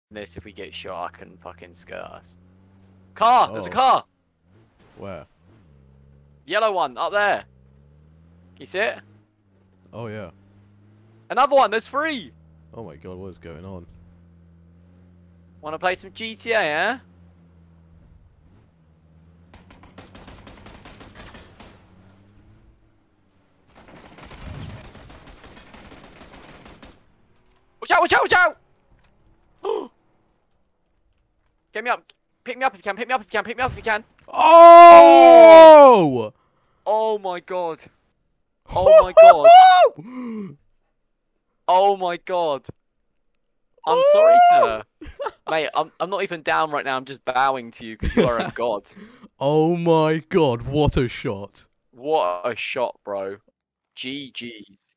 This, if we get shot, I can fucking skirt us. Car! There's a Oh. car! Where? Yellow one, up there. Can you see it? Oh yeah. Another one, there's 3! Oh my god, what is going on? Wanna play some GTA, eh? Watch out, watch out, watch out! Get me up. Pick me up if you can, pick me up if you can, pick me up if you can. Oh! Oh my god. Oh my god. Oh my god. I'm sorry, sir. Mate, I'm not even down right now, I'm just bowing to you because you are a god. Oh my god, what a shot. What a shot, bro. GG's.